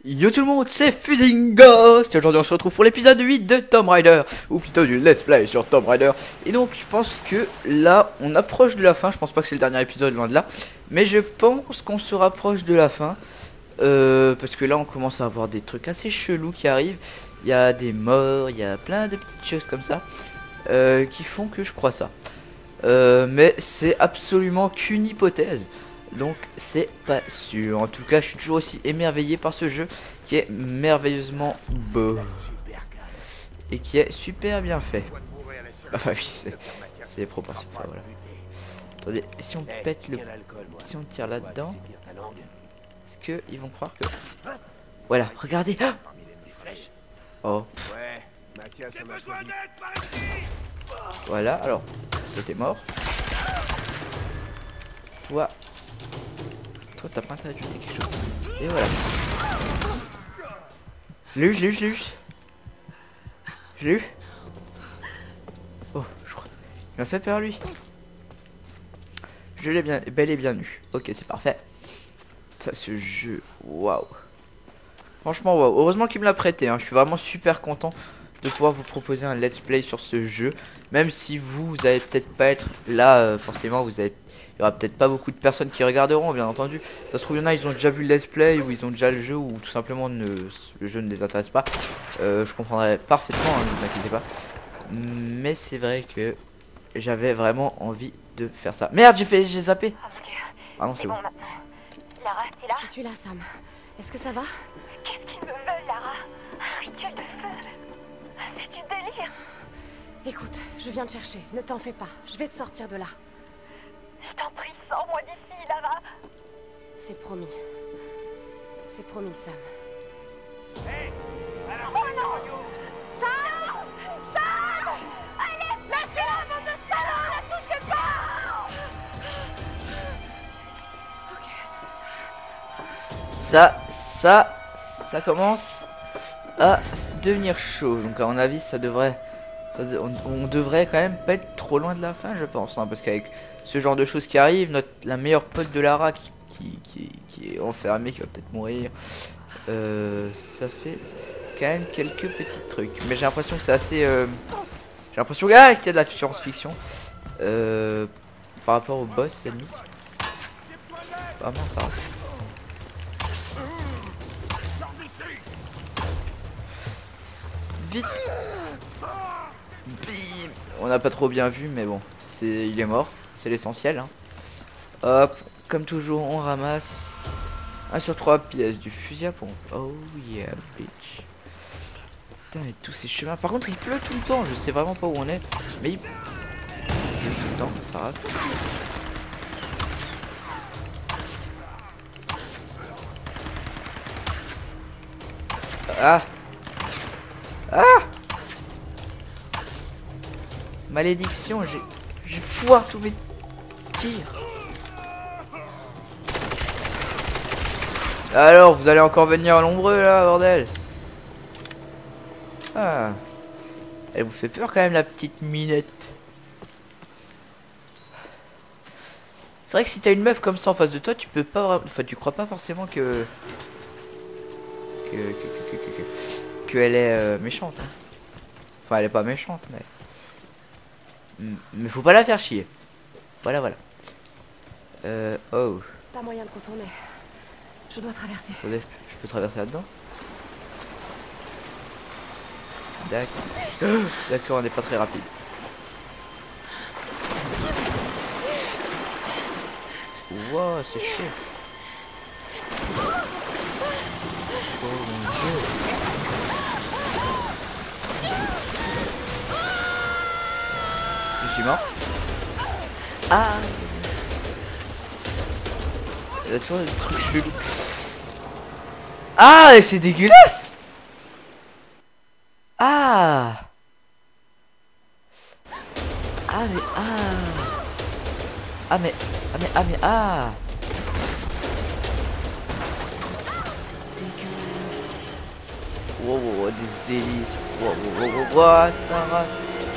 Yo tout le monde, c'est Fusing Ghost et aujourd'hui on se retrouve pour l'épisode 8 de Tomb Raider, ou plutôt du Let's Play sur Tomb Raider. Et donc je pense que là on approche de la fin, je pense pas que c'est le dernier épisode, loin de là. Mais je pense qu'on se rapproche de la fin, parce que là on commence à avoir des trucs assez chelous qui arrivent. Il y a des morts, il y a plein de petites choses comme ça, qui font que je crois ça. Mais c'est absolument qu'une hypothèse. Donc c'est pas sûr. En tout cas je suis toujours aussi émerveillé par ce jeu qui est merveilleusement beau et qui est super bien fait. Enfin oui, c'est proportion. Enfin, voilà. Attendez, si on pète le... Si on tire là-dedans, est-ce que ils vont croire que... Voilà, regardez. Oh. Voilà, alors, t'es mort. Toi, t'as pas intérêt d'ajouter quelque chose. Et voilà. Je l'ai eu. Oh, je crois. Il m'a fait peur lui. Je l'ai bien, bel et bien eu. Ok, c'est parfait. Ça, ce jeu, waouh. Franchement, waouh. Heureusement qu'il me l'a prêté. Hein. Je suis vraiment super content de pouvoir vous proposer un let's play sur ce jeu. Même si vous allez peut-être pas être là, forcément, il y aura peut-être pas beaucoup de personnes qui regarderont, bien entendu. Ça se trouve, il y en a, ils ont déjà vu le let's play, ou ils ont déjà le jeu, ou tout simplement le jeu ne les intéresse pas. Je comprendrais parfaitement, hein, ne vous inquiétez pas. Mais c'est vrai que j'avais vraiment envie de faire ça. Merde, j'ai zappé. Oh mon Dieu. Ah non, c'est bon. Maintenant. Lara, t'es là? Je suis là, Sam. Est-ce que ça va? Qu'est-ce qu'ils me veulent, Lara? Un rituel de feu? C'est du délire. Écoute, je viens te chercher. Ne t'en fais pas. Je vais te sortir de là. Je t'en prie, sors-moi d'ici, Lara. C'est promis. C'est promis, Sam. Oh non! Sam! Sam! Allez, lâchez-la, bande de salauds! Ne la touchez pas! Ça commence à devenir chaud. Donc à mon avis, on devrait quand même pas être trop loin de la fin, je pense, hein, parce qu'avec ce genre de choses qui arrivent, la meilleure pote de Lara qui est enfermée, qui va peut-être mourir, ça fait quand même quelques petits trucs. Mais j'ai l'impression que c'est assez, j'ai l'impression qu'il y a de la science-fiction par rapport au boss ennemi. Ah non, ça reste. Vite. Bim. On n'a pas trop bien vu, mais bon, il est mort, c'est l'essentiel, hein. Hop, comme toujours, on ramasse 1 sur 3 pièces du fusil à pompe. Oh yeah, bitch. Putain, mais tous ces chemins. Par contre, il pleut tout le temps, je sais vraiment pas où on est, mais il pleut tout le temps, ça rase. Ah! Malédiction, j'ai foiré tous mes tirs. Alors, vous allez encore venir à l'ombreux là, bordel. Ah. Elle vous fait peur quand même, la petite minette. C'est vrai que si t'as une meuf comme ça en face de toi, tu peux pas vraiment... Enfin, tu crois pas forcément qu'elle est méchante, hein. Enfin, elle est pas méchante, mais faut pas la faire chier. Voilà. Oh. Pas moyen de contourner. Je dois traverser. Attendez, je peux traverser là-dedans? D'accord. D'accord, on n'est pas très rapide. Wow, c'est chaud. Oh mon dieu. Je suis mort. Ah. Il y a toujours des trucs chelous. Ah, c'est dégueulasse. Ah. Ah mais ah. Wow, des hélices. Wow, ça rase.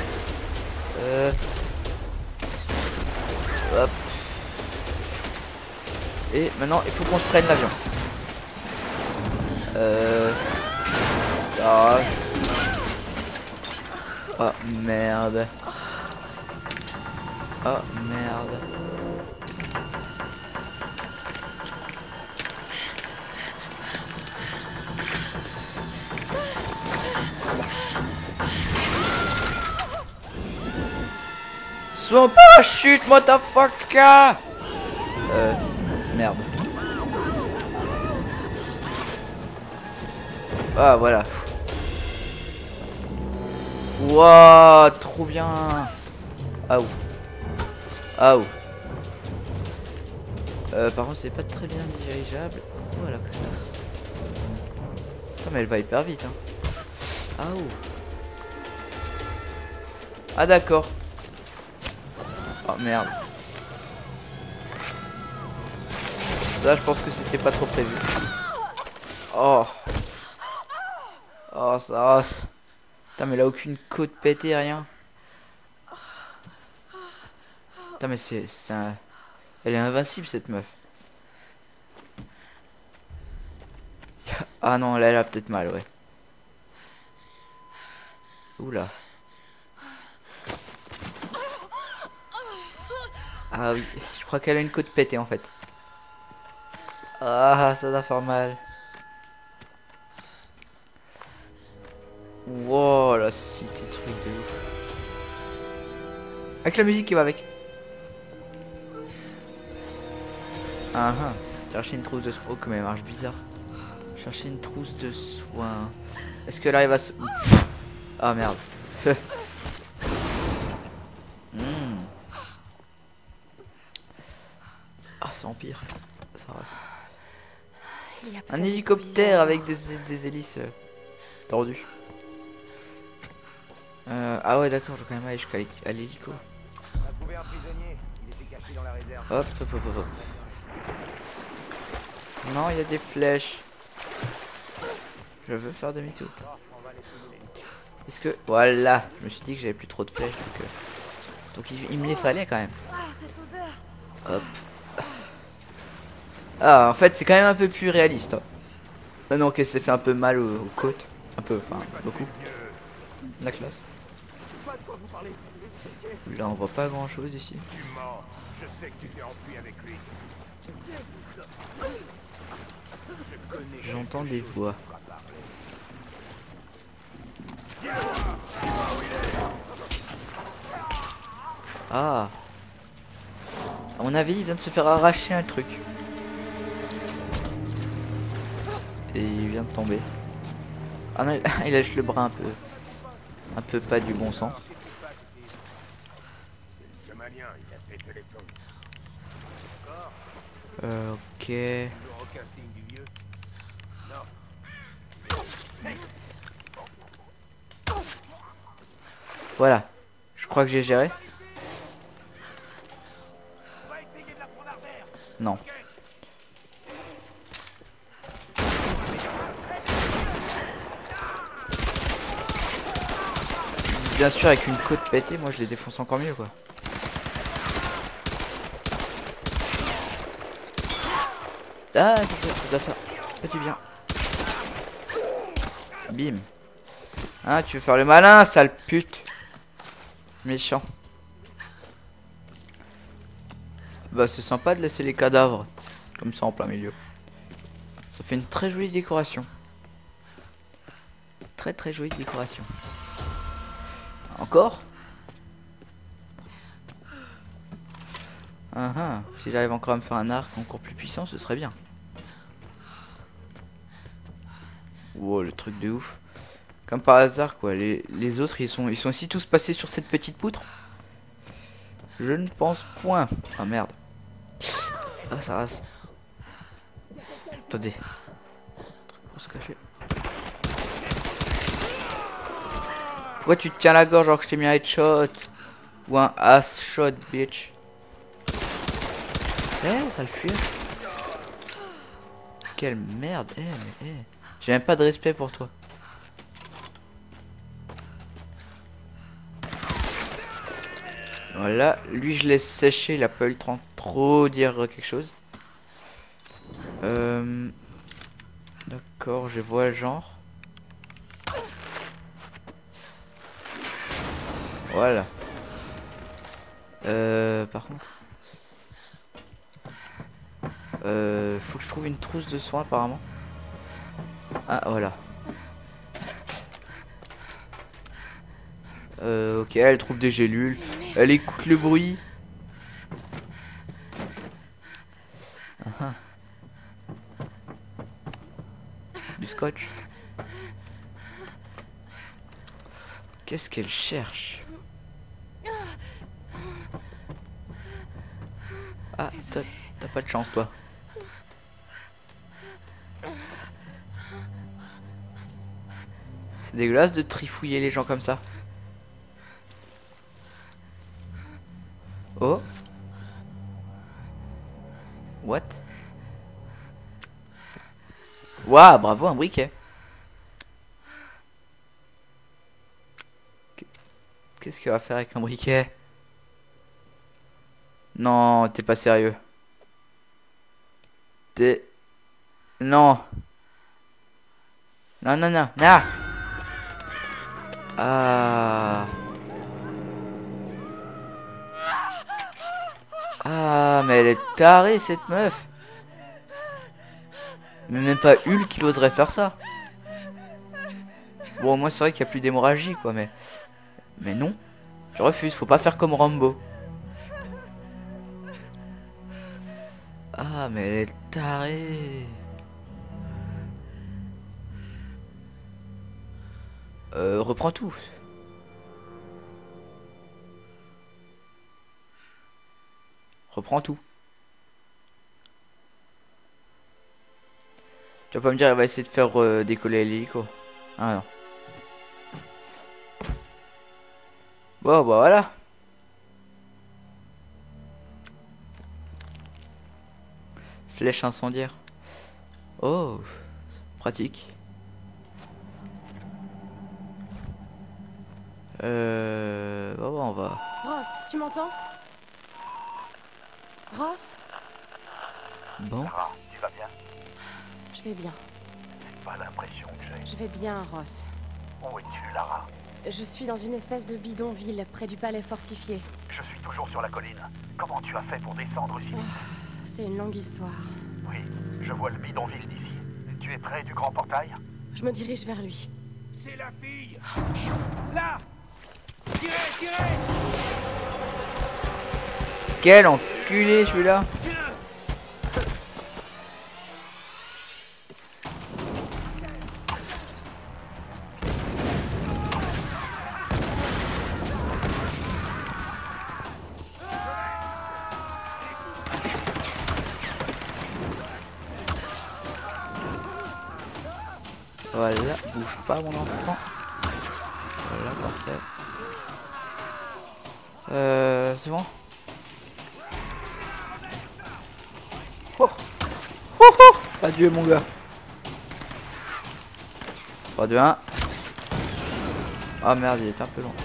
Hop. Et maintenant, il faut qu'on se prenne l'avion. Ça. Oh merde. Oh merde. Son parachute, motherfucker. Merde. Ah voilà. Wouah, trop bien. Ah ouh. Ah ouh. Par contre c'est pas très bien dirigeable. Voilà que ça. Putain mais elle va hyper vite hein. Ah ouh. Ah d'accord. Oh merde. Ça je pense que c'était pas trop prévu. Oh. Oh ça. Putain mais elle a aucune côte pétée, rien. Putain mais c'est un... Elle est invincible cette meuf. Ah non là elle a peut-être mal ouais. Oula. Ah oui, je crois qu'elle a une côte pétée en fait. Ah ça doit faire mal. Wow la cité truc de ouf. Avec la musique qui va avec. Ah ah. Chercher une trousse de soins. Oh comme elle marche bizarre. Chercher une trousse de soins. Est-ce qu'elle arrive à se... Ah merde. Ah c'est empire. Ça rase. Un hélicoptère avec des hélices tordues. Ah ouais d'accord, je vais quand même aller jusqu'à l'hélico. Hop, hop, hop, hop, hop. Non, il y a des flèches. Je veux faire demi-tour. Est-ce que... Voilà, je me suis dit que j'avais plus trop de flèches. Donc il me les fallait quand même. Hop. Ah, en fait, c'est quand même un peu plus réaliste. Hein. Maintenant qu'elle s'est fait un peu mal aux côtes. Un peu, enfin, beaucoup. La classe. Là, on voit pas grand chose ici. J'entends des voix. Ah. À mon avis, il vient de se faire arracher un truc. Et il vient de tomber. Ah non, il lâche le bras un peu pas du bon sens. Ok. Voilà. Je crois que j'ai géré. Non. Bien sûr avec une côte pétée, moi je les défonce encore mieux quoi. Ah ça doit faire du bien. Bim. Ah tu veux faire le malin sale pute. Méchant. Bah c'est sympa de laisser les cadavres comme ça en plein milieu. Ça fait une très jolie décoration. Très très jolie décoration. Encore? Si j'arrive encore à me faire un arc encore plus puissant, ce serait bien. Wow, le truc de ouf. Comme par hasard quoi, les autres ils sont aussi tous passés sur cette petite poutre. Je ne pense point. Ah merde. Ah ça rase. Attendez. Truc pour se cacher. Pourquoi tu te tiens la gorge alors que je t'ai mis un headshot? Ou un ass shot, bitch. Eh, ça le fuit. Quelle merde. J'ai même pas de respect pour toi. Voilà, lui je laisse sécher, il a pas eu le temps de trop dire quelque chose. Ok. D'accord, je vois le genre. Voilà. Par contre... faut que je trouve une trousse de soins apparemment. Ah, voilà. Ok, elle trouve des gélules. Elle écoute le bruit. Du scotch. Qu'est-ce qu'elle cherche? Ah, t'as pas de chance, toi. C'est dégueulasse de trifouiller les gens comme ça. Oh. What? Waouh, bravo, un briquet. Qu'est-ce qu'il va faire avec un briquet? Non, t'es pas sérieux. T'es... Non. Non, non, non, non. Ah. Ah, mais elle est tarée, cette meuf. Mais même pas Hulk qui oserait faire ça. Bon, moi, c'est vrai qu'il n'y a plus d'hémorragie, quoi, mais... Mais non. Je refuse, faut pas faire comme Rambo. Ah, mais elle est tarée. Reprends tout. Reprends tout. Tu vas pas me dire, elle va essayer de faire décoller l'hélico. Ah non. Bon, bah voilà. Flèche incendiaire. Oh, pratique. Bon, bah, on va. Ross, tu m'entends? Ross? Bon. Sarah, tu vas bien? Je vais bien. C'est pas l'impression que j'ai. Je vais bien, Ross. Où es-tu, Lara? Je suis dans une espèce de bidonville près du palais fortifié. Je suis toujours sur la colline. Comment tu as fait pour descendre si vite? C'est une longue histoire. Oui, je vois le bidonville d'ici. Tu es près du grand portail? Je me dirige vers lui. C'est la fille! Oh, merde. Là! Tirez, tirez! Quel enculé celui-là. Tiens! Voilà, bouge pas mon enfant. Voilà, parfait. C'est bon. Oh. Oh, oh. Adieu mon gars. 3, 2, 1. Ah merde, il était un peu long.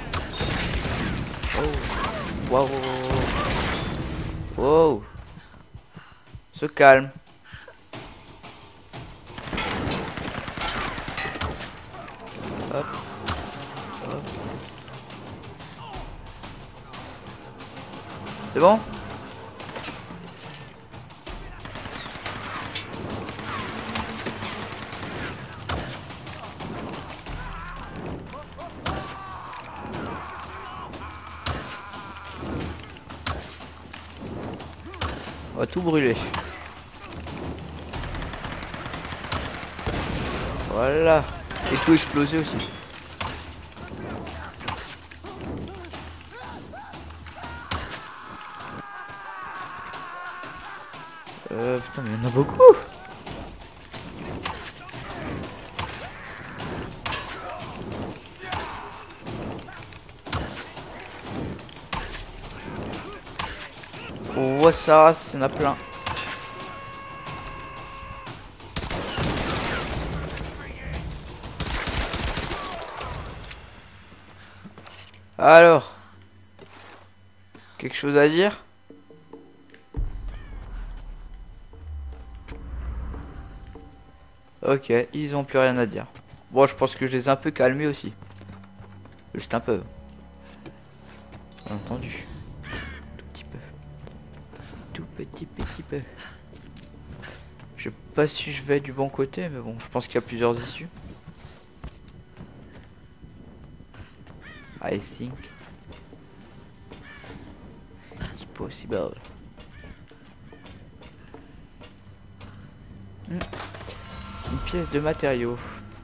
Oh. Wow. Wow. Se calme. Hop. Hop. C'est bon? On va tout brûler. Voilà. Et tout exploser aussi. Putain, mais il y en a beaucoup. On voit ça, il y en a plein. Alors, quelque chose à dire? Ok, ils ont plus rien à dire. Bon, je pense que je les ai un peu calmés aussi. Juste un peu. Bien entendu. Tout petit peu. Tout petit peu. Je sais pas si je vais du bon côté, mais bon, je pense qu'il y a plusieurs issues. I think it's possible. Une pièce de matériaux.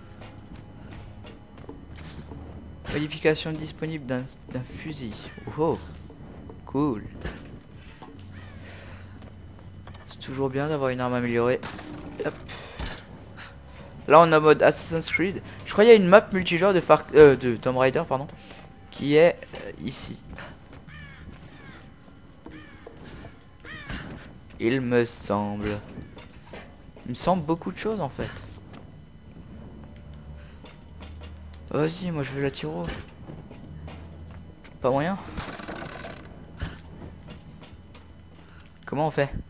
Modification disponible d'un fusil. Oh, cool. C'est toujours bien d'avoir une arme améliorée. Hop. Là on est en mode Assassin's Creed. Je crois qu'il y a une map multijoueur de Tomb Raider, pardon, qui est ici. Il me semble. Il me semble beaucoup de choses en fait. Vas-y, moi je veux la tiro. Pas moyen. Comment on fait?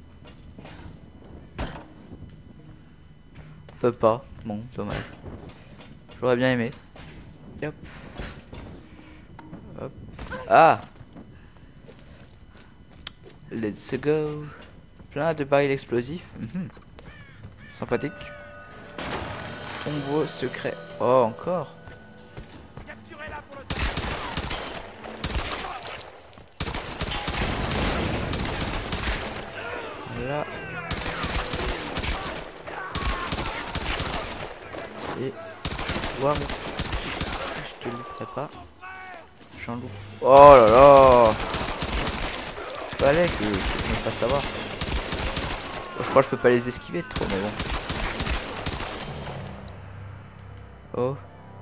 On peut pas. Bon, dommage. J'aurais bien aimé. Hop. Hop. Ah! Let's go. Plein de barils explosifs. Sympathique. Tombeau secret. Oh, encore. Là. Et toi, je te louperai pas. J'en loupe. Oh là là. Fallait que je me fasse savoir. Bon, je crois que je peux pas les esquiver trop, mais bon. Oh.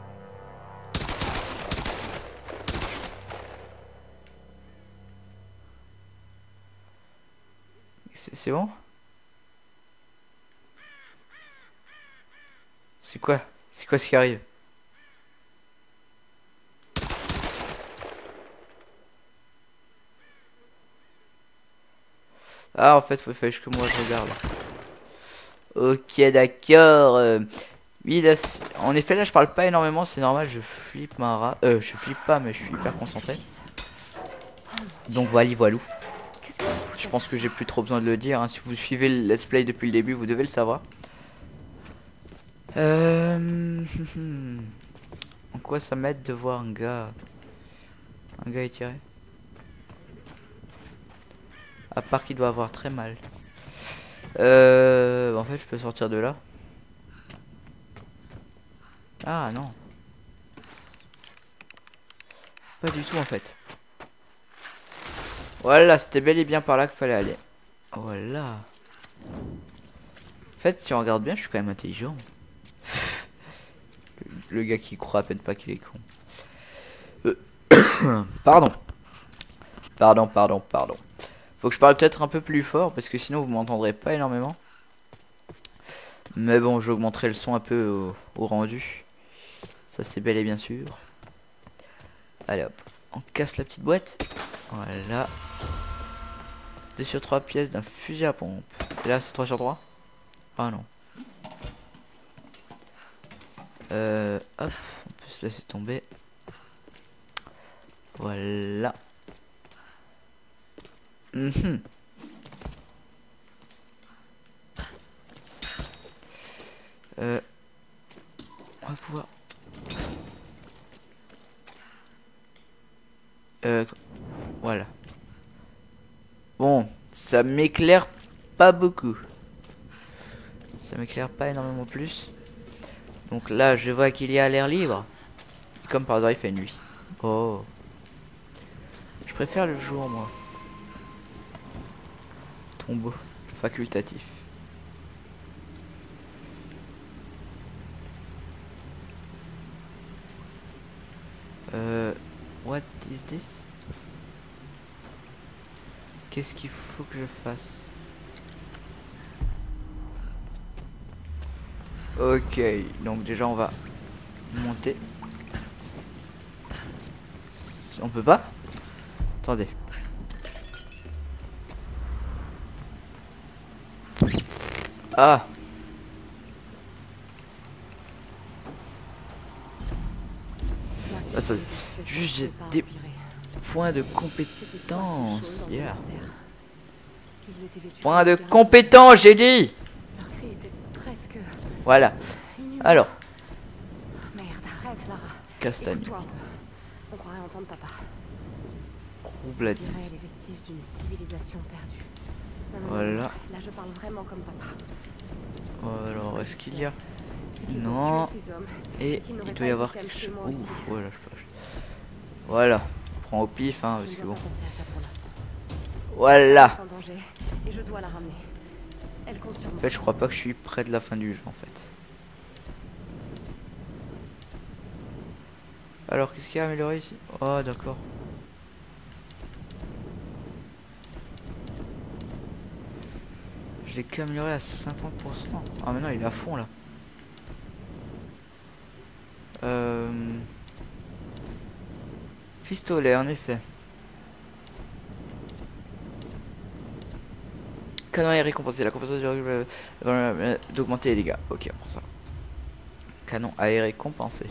C'est bon? C'est quoi? C'est quoi ce qui arrive? Ah, en fait, faut faire que moi je regarde. Ok, d'accord. Oui, là, en effet, là, je parle pas énormément, c'est normal, je flippe ma race. Je flippe pas, mais je suis hyper concentré. Donc, voilà, voilou. Je pense que j'ai plus trop besoin de le dire. Hein. Si vous suivez le let's play depuis le début, vous devez le savoir. En quoi ça m'aide de voir un gars étiré? À part qu'il doit avoir très mal. En fait, je peux sortir de là. Ah non. Pas du tout en fait. Voilà, c'était bel et bien par là qu'il fallait aller. Voilà. En fait, si on regarde bien, je suis quand même intelligent. Le gars qui croit à peine pas qu'il est con. Pardon. Pardon. Faut que je parle peut-être un peu plus fort parce que sinon vous m'entendrez pas énormément. Mais bon, j'augmenterai le son un peu au rendu. Ça c'est bel et bien sûr. Allez hop, on casse la petite boîte. Voilà. 2 sur 3 pièces d'un fusil à pompe. Et là c'est 3 sur 3. Ah non. Hop, on peut se laisser tomber. Voilà. On va pouvoir. Voilà. Bon, ça m'éclaire pas beaucoup. Ça m'éclaire pas énormément plus. Donc là, je vois qu'il y a l'air libre. Et comme par hasard, il fait nuit. Oh. Je préfère le jour, moi. Tombeau facultatif. What is this? Qu'est-ce qu'il faut que je fasse? Ok, donc déjà on va monter. On peut pas? Attendez. Ah. Attendez, juste j'ai des points de compétence. Yeah. Points de compétence, j'ai dit. Leur cri était presque Voilà. inhumain. Alors, Merde, arrête, Lara. castagne. Écoute-toi. On croirait entendre papa. On Roubladise. dirait les vestiges d'une civilisation perdue. Non, non, non, Voilà. non. Là, je parle vraiment comme papa. Alors, est-ce qu'il y a... C'est qu'ils ont Non. tué ces hommes. Et Qu'il n'aurait il pas doit y avoir hésité à me quelque tuer chose. moi Ouh, aussi. voilà, je peux. Voilà. On prend au pif, hein, Je parce ne que dois bon. pas penser à ça pour l'instant. Voilà. Elle est en danger et je dois la ramener. Elle compte sur En moi. fait, je crois pas que je suis près de la fin du jeu, en fait. Alors, qu'est-ce qu'il y a à améliorer ici? Oh, d'accord. Je l'ai qu'amélioré à 50%. Ah, maintenant, il est à fond, là. Pistolet, en effet. Canon est récompensé. La compensation d'augmenter les dégâts. Ok, on prend ça. Canon aéré compensé.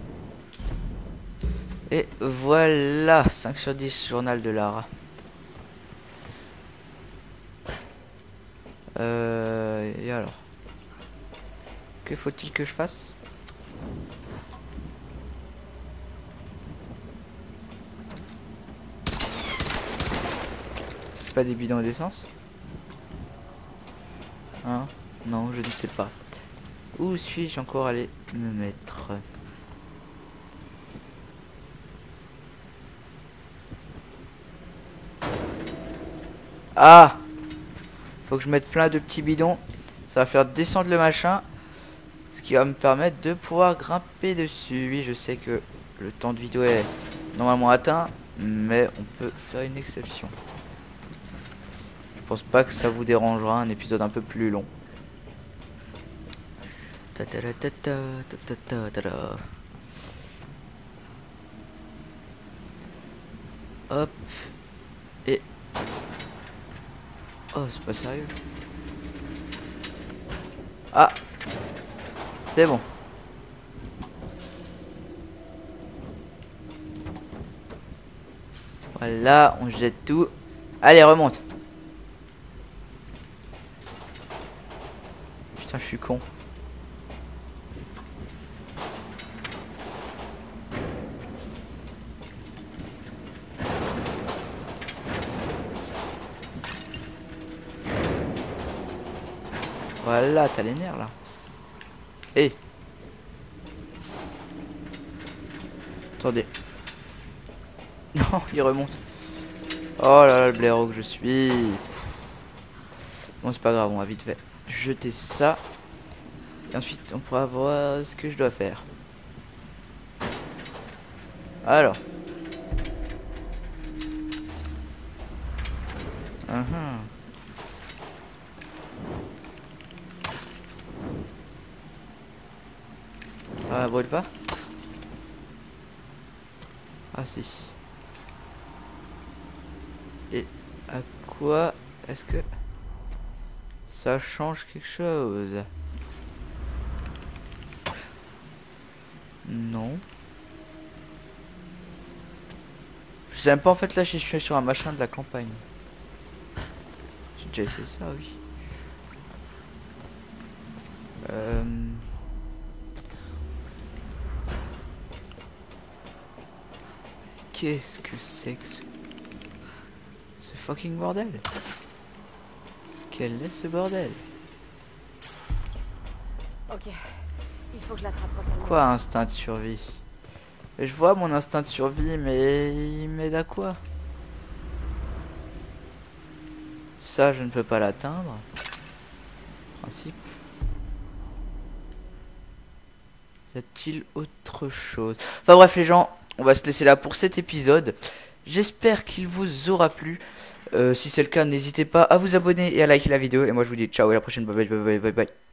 Et voilà, 5 sur 10, journal de Lara. Et alors, que faut-il que je fasse? C'est pas des bidons d'essence? Hein? Non, je ne sais pas. Où suis-je encore allé me mettre? Ah! Faut que je mette plein de petits bidons. Ça va faire descendre le machin. Ce qui va me permettre de pouvoir grimper dessus. Oui, je sais que le temps de vidéo est normalement atteint. Mais on peut faire une exception. Je pense pas que ça vous dérangera un épisode un peu plus long. Hop. Et... Oh, c'est pas sérieux. Ah. C'est bon. Voilà, on jette tout. Allez, remonte. Putain, je suis con. Voilà, t'as les nerfs là. Eh. Attendez. Non, il remonte. Oh là là, le blaireau que je suis. Bon, c'est pas grave, on va vite fait jeter ça. Et ensuite, on pourra voir ce que je dois faire. Alors. Ça brûle pas? Ah si. Et à quoi est-ce que ça change quelque chose? Non. Je sais même pas en fait, là je suis sur un machin de la campagne. J'ai déjà essayé ça, oui. Qu'est-ce que c'est que ce fucking bordel? Quel est ce bordel? Ok, il faut que je l'attrape quand elle Quoi, instinct de survie? Et je vois mon instinct de survie, mais il m'aide à quoi? Ça, je ne peux pas l'atteindre. Principe. Y a-t-il autre chose? Enfin bref les gens, on va se laisser là pour cet épisode. J'espère qu'il vous aura plu. Si c'est le cas, n'hésitez pas à vous abonner et à liker la vidéo. Et moi je vous dis ciao et à la prochaine. Bye bye bye bye bye bye.